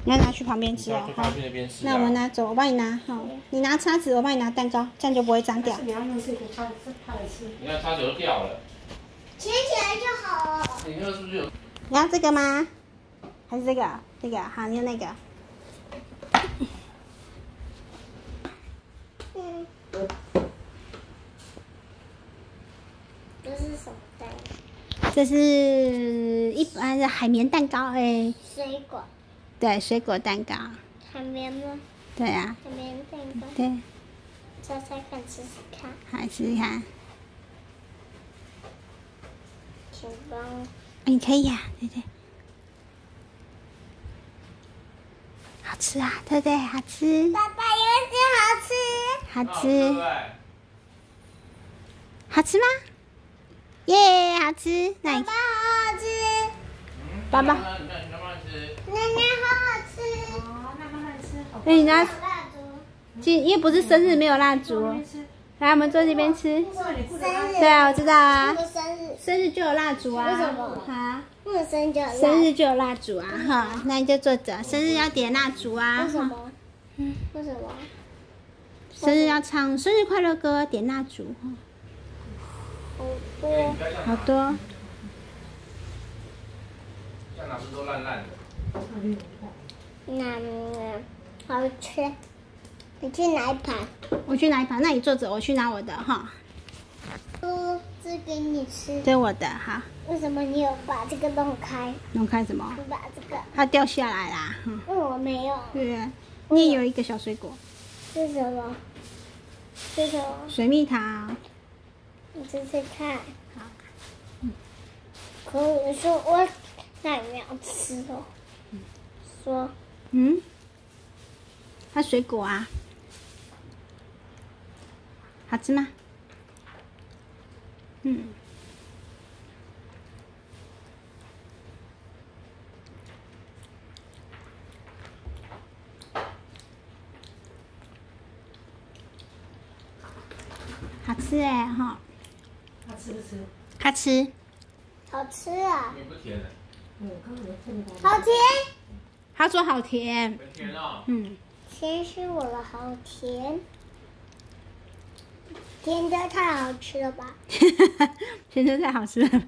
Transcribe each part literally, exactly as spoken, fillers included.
你要拿去旁边吃哦。好，那我们拿走，我帮你拿。好，你拿叉子，我帮你拿蛋糕，这样就不会脏掉。 你要用这个叉子叉来吃。 你看叉子都掉了。 牵起来就好了。 你看是不是有？ 你要这个吗？还是这个？这个好，你要那个。 嗯。这是什么蛋糕？ 这是一般的海绵蛋糕，哎。 水果。 对，水果蛋糕。 海绵吗？ 对啊。 海绵蛋糕。 对。 猜猜看，试试看。 来试试看。 请帮。 你可以呀、啊，对对。好吃啊，对不对？好吃。 爸爸也是好吃。 好吃。好吃吗？耶，好吃。那你。 爸爸好好吃。 爸爸。 你看，你慢慢吃。 奶奶好好吃。 哦，那慢慢吃。 哎，你拿。 蜡烛。 今因为不是生日，没有蜡烛。来，我们坐这边吃。 生日。 对啊，我知道啊。 生日。 生日就有蜡烛啊。 为什么？ 啊。 为什么生日就有蜡烛？ 生日就有蜡烛啊，哈，那你就坐着。生日要点蜡烛啊。 为什么？嗯，为什么？ 生日要唱生日快乐歌，点蜡烛。 好多。 好多。 像哪是都烂烂的。 那好吃。你去拿一盘。 我去拿一盘，那你坐着，我去拿我的哈。 哦，这给你吃。 这我的哈。 为什么你有把这个弄开？ 弄开什么？ 我把这个。 它掉下来啦。嗯。 为我没有。 对啊。你也有一个小水果。 是什么？是什么？ 水蜜桃。 你试试看。 好。 嗯。可我说我那你要吃哦。嗯。说。 嗯。它水果啊。好吃吗？嗯。好吃哎哈。 他吃不吃？ 他吃。 好吃啊。 也不甜的。 嗯，刚刚我碰到。 好甜。 他说好甜。 很甜哦。 嗯。 甜死我了，好甜。甜的太好吃了吧？ 甜的太好吃了。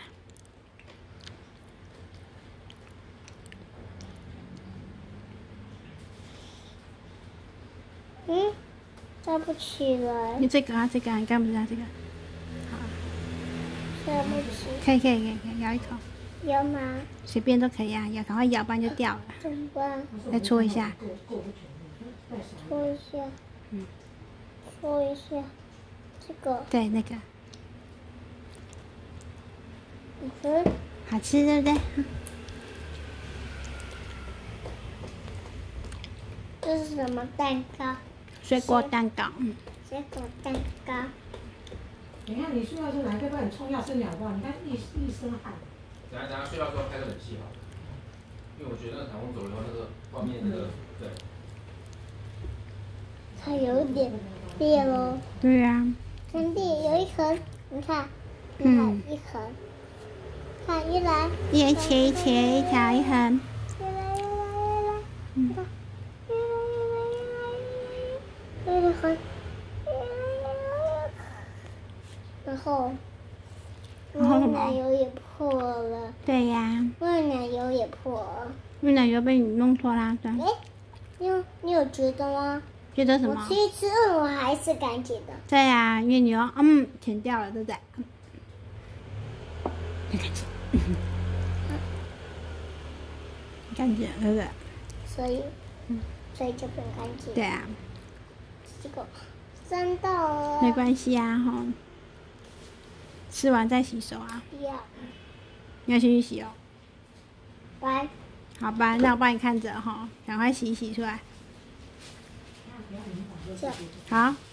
嗯，站不起来。 你这个啊，这个啊，你干不知道这个？好。 站不起。 可以可以可以可以，咬一口。 有吗？ 随便都可以啊，咬赶快咬，不然就掉了。 怎么办？ 再搓一下。 搓一下。 嗯。 搓一下。这个。 对，那个。 嗯。 好吃，对不对？ 这是什么蛋糕？ 水果蛋糕，嗯。 水果蛋糕。 你看你睡觉的时候，哪个帮你冲药生两包？你看一一身汗。 等下等下睡觉的时候开个冷气好了，因为我觉得那个台风走了以后，那个外面那个对。 它有点裂喽。 对呀。 看地有一横，你看，你看一横，看一来， 一切一切一条一横。 越来越来越来， 嗯。 越来越来越来越来越横，越来越来。然后， 然后什么？ 奶油也破了。 对呀。 我的奶油也破了。 因为奶油被你弄脱啦，对。 哎，你有你有觉得吗？ 觉得什么？ 我吃一吃，我还是干净的。 对呀，因为你要嗯舔掉了，对不对？很干净。干净，对不对？ 所以， 嗯， 所以就很干净。 对啊。 这个沾到了。 没关系啊，哈。吃完再洗手啊。 不要。 你要先去洗哦。 拜。 好吧，那我帮你看着哈，赶快洗一洗出来。好。